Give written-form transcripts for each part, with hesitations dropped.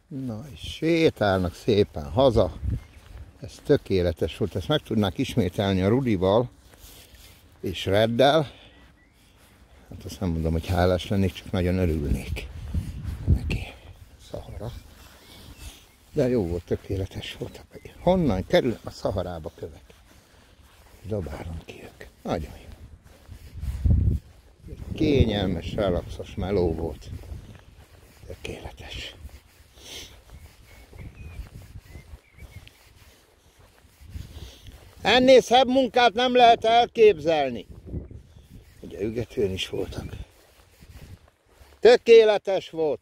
Na és sétálnak szépen haza. Ez tökéletes volt. Ezt meg tudnák ismételni a Rudival és Reddel. Hát azt nem mondom, hogy hálás lennék, csak nagyon örülnék neki. Szahara. De jó volt, tökéletes volt. Honnan kerül a Szaharába kövek? Dobálom ki ők. Nagyon jó. Kényelmes, relaxos meló volt. Tökéletes. Ennél szebb munkát nem lehet elképzelni. Ugye ügetőn is voltak. Tökéletes volt.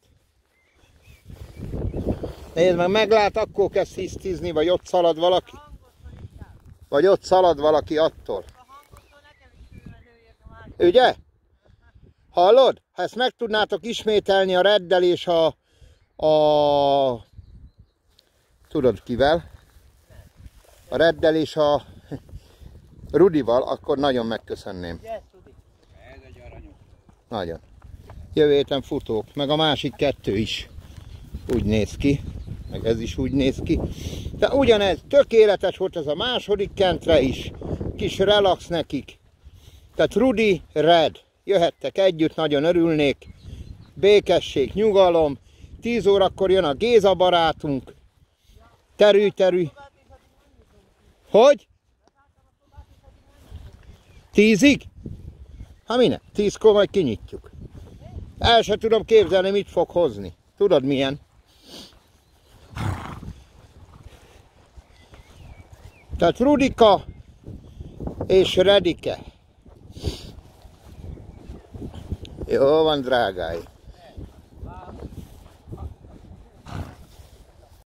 Nézd meg, meglát, akkor kezd hisztizni, vagy ott szalad valaki. Vagy ott szalad valaki attól. Ugye? Hallod? Ha ezt meg tudnátok ismételni a Reddel és tudod kivel? A Reddel és a Rudival, akkor nagyon megköszönném. Nagyon. Jövő héten futók, meg a másik kettő is úgy néz ki, meg ez is úgy néz ki. De ugyanez, tökéletes volt ez a második kentre is, kis relax nekik. Tehát Rudi, Red, jöhettek együtt, nagyon örülnék. Békesség, nyugalom. 10 órakor jön a Géza barátunk. Terű. Hogy? 10-ig? Hát minek? 10-kor majd kinyitjuk. El se tudom képzelni, mit fog hozni. Tudod milyen? Tehát Rudika és Redike. Jó van, drágáim.